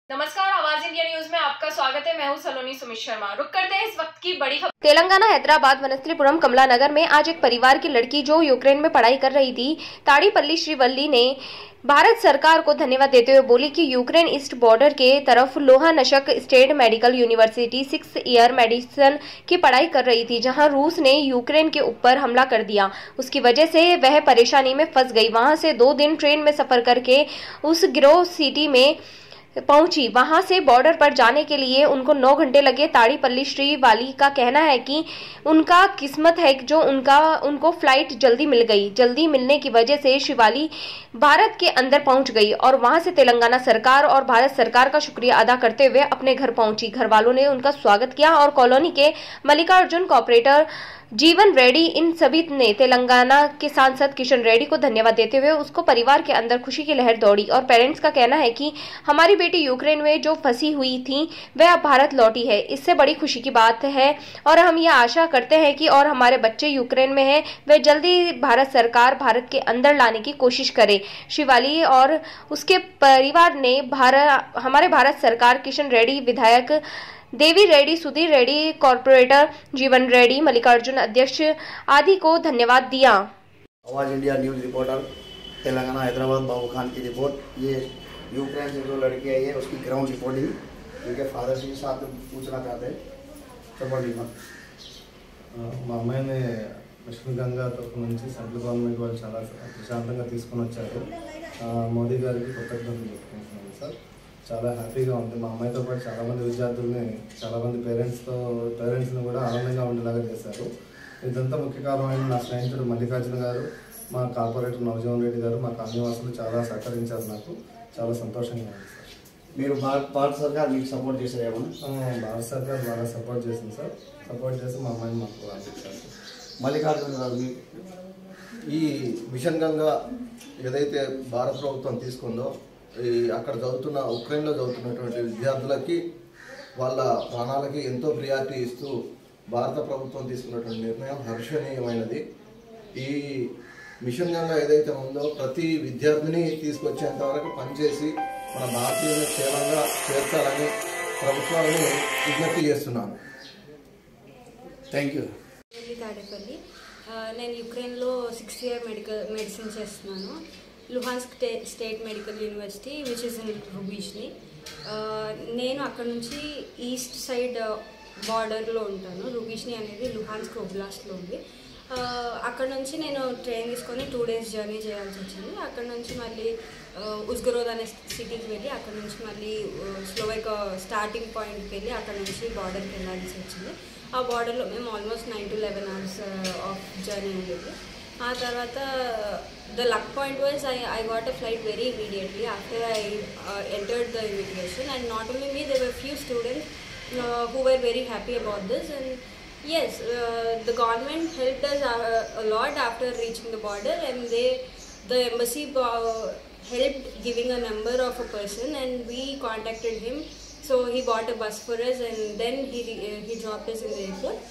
नमस्कार, आवाज India news में आपका स्वागत है। मैं हूं सलोनी सुमित शर्मा। रुक करते हैं इस वक्त की बड़ी खबर। तेलंगाना हैदराबाद वनस्थलीपुरम कमला नगर में आज एक परिवार की लड़की जो यूक्रेन में पढ़ाई कर रही थी, ताड़ीपल्ली श्रीवल्ली ने भारत सरकार को धन्यवाद देते हुए बोली कि यूक्रेन ईस्ट बॉर्डर के तरफ लोहा नशक state medical university 6 year medicine की पढ़ाई कर रही थी, जहां रूस ने यूक्रेन के ऊपर हमला कर दिया। उसकी वजह से वह परेशानी में फंस गई। वहां से 2 दिन ट्रेन में सफर करके उस गिरोह सिटी में पहुंची। वहां से बॉर्डर पर जाने के लिए उनको 9 घंटे लगे। ताड़ीपल्ली श्रीवाली का कहना है कि उनका किस्मत है जो उनको फ्लाइट जल्दी मिल गई। जल्दी मिलने की वजह से श्रीवाली भारत के अंदर पहुंच गई और वहां से तेलंगाना सरकार और भारत सरकार का शुक्रिया अदा करते हुए अपने घर पहुंची। घर वालों ने उनका स्वागत किया और कॉलोनी के मल्लिकार्जुन कॉर्पोरेटर जीवन रेड्डी इन सभी ने तेलंगाना के सांसद किशन रेड्डी को धन्यवाद देते हुए उसको परिवार के अंदर खुशी की लहर दौड़ी। और पेरेंट्स का कहना है कि हमारी बेटी यूक्रेन में जो फंसी हुई थी वह अब भारत लौटी है, इससे बड़ी खुशी की बात है और हम यह आशा करते हैं कि और हमारे बच्चे यूक्रेन में हैं वे जल्दी भारत सरकार भारत के अंदर लाने की कोशिश करे। शिवाली और उसके परिवार ने हमारे भारत सरकार, किशन रेड्डी विधायक, देवी रेड्डी, सुधीर रेड्डी कॉर्पोरेटर, जीवन रेड्डी, मल्लिकार्जुन अध्यक्ष आदि को धन्यवाद दिया। Awaaz India news reporter Telangana Hyderabad Babu Khan की रिपोर्ट। ये यूक्रेन से जो लड़की आई है उसकी ग्राउंड रिपोर्टिंग उनके फादर से साथ पूछना चाहते हैं। చెప్పండి మా అమ్మాయిని మిషన్ గంగా తరఫు నుంచి సెంట్రల్ గవర్నమెంట్ వాళ్ళు చాలా ప్రశాంతంగా తీసుకొని వచ్చారు. మోదీ గారికి కృతజ్ఞతలు చెప్పుకుంటున్నాను సార్. చాలా హ్యాపీగా ఉంది. మా అమ్మాయితో పాటు చాలామంది విద్యార్థుల్ని, చాలామంది పేరెంట్స్ని కూడా ఆనందంగా ఉండేలాగా చేశారు. ఇదంతా ముఖ్య కారణమైన నా స్నేహితుడు మల్లికార్జున గారు, మా కార్పొరేటర్ నవజీవన్ రెడ్డి గారు, మా కాలనీవాసులు చాలా సహకరించారు. నాకు చాలా సంతోషంగా ఉంది సార్. మీరు భారత సర్కార్ మీకు సపోర్ట్ చేశారు ఏమన్నా? భారత సర్కార్ బాగా సపోర్ట్ చేసింది సార్. సపోర్ట్ చేసి మా అమ్మాయిని మాకు అందించారు. మల్లికార్జున గారు, ఈ మిషన్ గంగా ఏదైతే భారత ప్రభుత్వం తీసుకుందో అక్కడ చదువుతున్న ఉక్రెయిన్లో చదువుతున్నటువంటి విద్యార్థులకి వాళ్ళ ప్రాణాలకి ఎంతో ప్రియారిటీ ఇస్తూ భారత ప్రభుత్వం తీసుకున్నటువంటి నిర్ణయం హర్షణీయమైనది. ఈ మిషన్ గంగా ఏదైతే ఉందో ప్రతి విద్యార్థిని తీసుకొచ్చేంత వరకు పనిచేసి మన భారతీయులను క్షేమంగా చేర్చాలని ప్రభుత్వాలను విజ్ఞప్తి చేస్తున్నాను. Thank you. తాడేపల్లి. నేను యుక్రెయిన్లో 6th ఇయర్ మెడిసిన్ చేస్తున్నాను. Luhansk state medical university which is in రుబీష్ని. నేను అక్కడ నుంచి ఈస్ట్ సైడ్ బార్డర్లో ఉంటాను. రుబీష్ని అనేది లుహాన్స్క్ ఒబ్లాస్ట్లో ఉంది. అక్కడ నుంచి నేను ట్రైన్ తీసుకొని 2 days జర్నీ చేయాల్సి వచ్చింది. అక్కడ నుంచి మళ్ళీ ఉజ్గరోద్ అనే సిటీకి వెళ్ళి అక్కడ నుంచి మళ్ళీ స్లోవైక్ స్టార్టింగ్ పాయింట్కి వెళ్ళి అక్కడ నుంచి బార్డర్కి వెళ్ళాల్సి వచ్చింది. ఆ బార్డర్లో మేము almost 9 to 11 hours of journey ఉండేది. ఆ తర్వాత the luck point was I got a flight very immediately after I entered the immigration, and not only me, there were few students who were very happy about this. And yes, the government helped us a lot after reaching the border, and the embassy helped giving a number of a person, and we contacted him, so he bought a bus for us, and then he dropped us in the airport.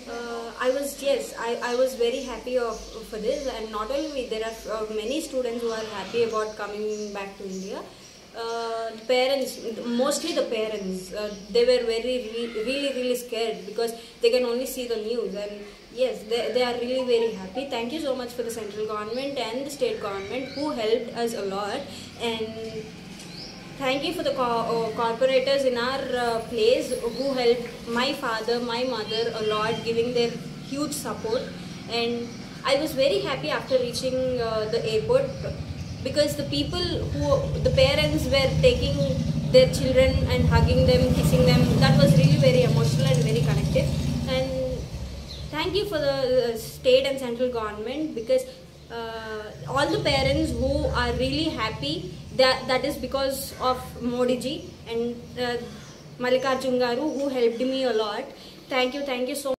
I was very happy for this, and not only me, there are many students who are happy about coming back to India. Parents, mostly the parents, they were really scared because they can only see the news, and yes, they are really very happy. Thank you so much for the central government and the state government who helped us a lot, and thank you for the corporators in our place who helped my father, my mother a lot, giving their huge support. And I was very happy after reaching the airport because the parents were taking their children and hugging them, kissing them. That was really very emotional and very connected. And thank you for the state and central government because all the parents who are really happy, that is because of Modi ji and Mallikarjun garu who helped me a lot. Thank you so much.